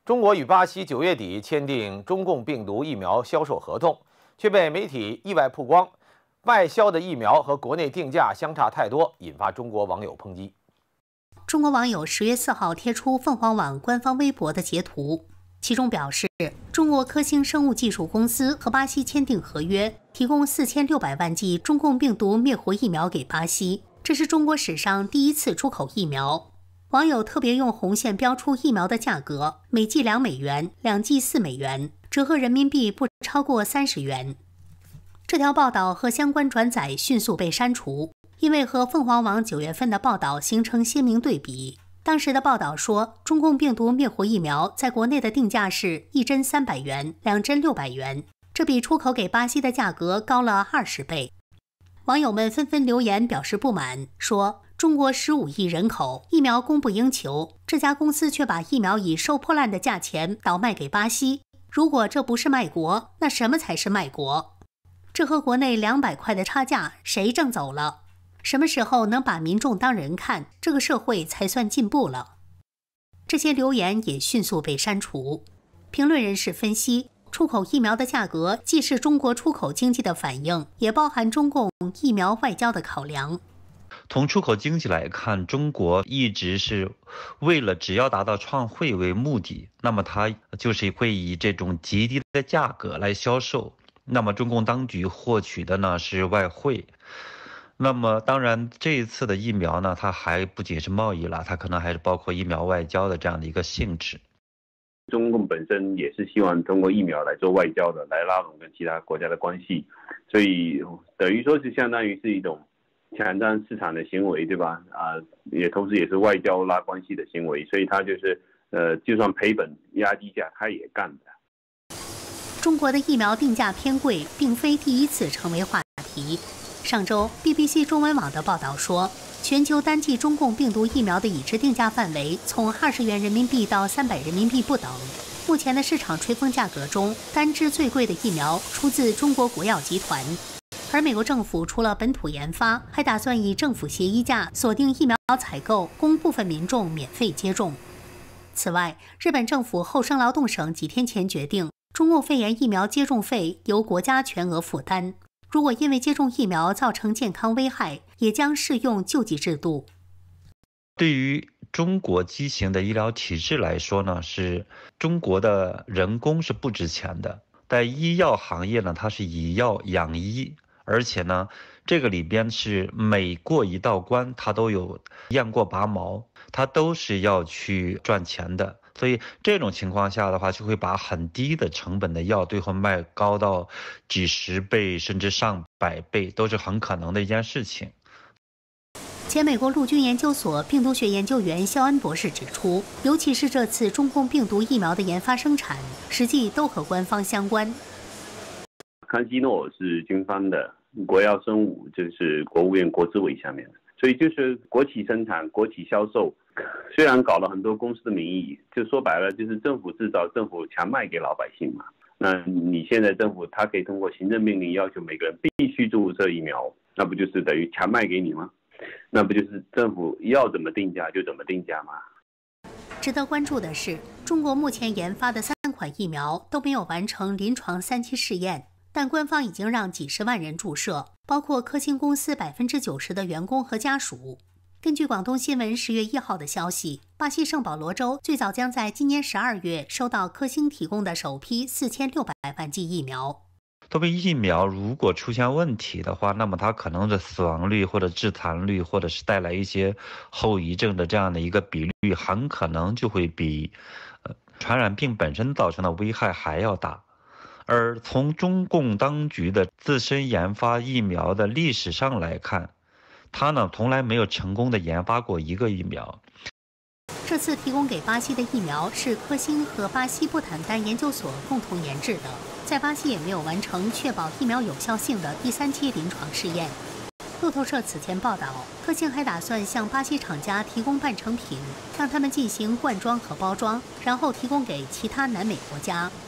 中国与巴西9月底签订中共病毒疫苗销售合同，却被媒体意外曝光，外销的疫苗和国内定价相差太多，引发中国网友抨击。 中国网友10月4号贴出凤凰网官方微博的截图，其中表示，中国科兴生物技术公司和巴西签订合约，提供4600万剂中共病毒灭活疫苗给巴西，这是中国史上第一次出口疫苗。网友特别用红线标出疫苗的价格，每剂2美元，2剂4美元，折合人民币不超过30元。这条报道和相关转载迅速被删除，因为和凤凰网9月份的报道形成鲜明对比。当时的报道说，中共病毒灭活疫苗在国内的定价是1针300元，2针600元，这比出口给巴西的价格高了20倍。网友们纷纷留言表示不满，说中国15亿人口，疫苗供不应求，这家公司却把疫苗以收破烂的价钱倒卖给巴西。如果这不是卖国，那什么才是卖国？这和国内200块的差价谁挣走了？什么时候能把民众当人看，这个社会才算进步了？这些留言也迅速被删除。评论人士分析，出口疫苗的价格既是中国出口经济的反应，也包含中共疫苗外交的考量。 从出口经济来看，中国一直是为了只要达到创汇为目的，那么它就是会以这种极低的价格来销售。那么中共当局获取的呢是外汇。那么当然这一次的疫苗呢，它还不仅是贸易了，它可能还是包括疫苗外交的这样的一个性质。 中共本身也是希望通过疫苗来做外交的，来拉拢跟其他国家的关系，所以等于说是相当于是一种抢占市场的行为，对吧？也同时也是外交拉关系的行为，所以他就是就算赔本压低价，他也干的。 中国的疫苗定价偏贵，并非第一次成为话题。上周 BBC 中文网的报道说，全球单剂中共病毒疫苗的已知定价范围从20元人民币到300人民币不等。目前的市场吹风价格中，单支最贵的疫苗出自中国国药集团。而美国政府除了本土研发，还打算以政府协议价锁定疫苗采购，供部分民众免费接种。此外，日本政府厚生劳动省几天前决定，中共肺炎疫苗接种费由国家全额负担。如果因为接种疫苗造成健康危害，也将适用救济制度。 对于中国畸形的医疗体制来说呢，是中国的人工是不值钱的。在医药行业呢，它是以药养医，而且呢，这个里边是每过一道关，它都有验过拔毛，它都是要去赚钱的。所以这种情况下的话，就会把很低的成本的药最后卖高到几十倍甚至上百倍，都是很可能的一件事情。 前美国陆军研究所病毒学研究员肖恩博士指出，尤其是这次中共病毒疫苗的研发生产，实际都和官方相关。 康希诺是军方的，国药生物就是国务院国资委下面的，所以就是国企生产、国企销售。虽然搞了很多公司的名义，就说白了就是政府制造，政府强卖给老百姓嘛。那你现在政府它可以通过行政命令要求每个人必须注射疫苗，那不就是等于强卖给你吗？那不就是政府要怎么定价就怎么定价吗？ 值得关注的是，中国目前研发的3款疫苗都没有完成临床3期试验，但官方已经让几十万人注射，包括科兴公司90%的员工和家属。根据广东新闻10月1号的消息，巴西圣保罗州最早将在今年12月收到科兴提供的首批4600万剂疫苗。 作为疫苗如果出现问题的话，那么它可能的死亡率或者致残率，或者是带来一些后遗症的这样的一个比率，很可能就会比传染病本身造成的危害还要大。而从中共当局的自身研发疫苗的历史上来看，他呢从来没有成功的研发过一个疫苗。 这次提供给巴西的疫苗是科兴和巴西布坦丹研究所共同研制的，在巴西也没有完成确保疫苗有效性的第3期临床试验。路透社此前报道，科兴还打算向巴西厂家提供半成品，让他们进行灌装和包装，然后提供给其他南美国家。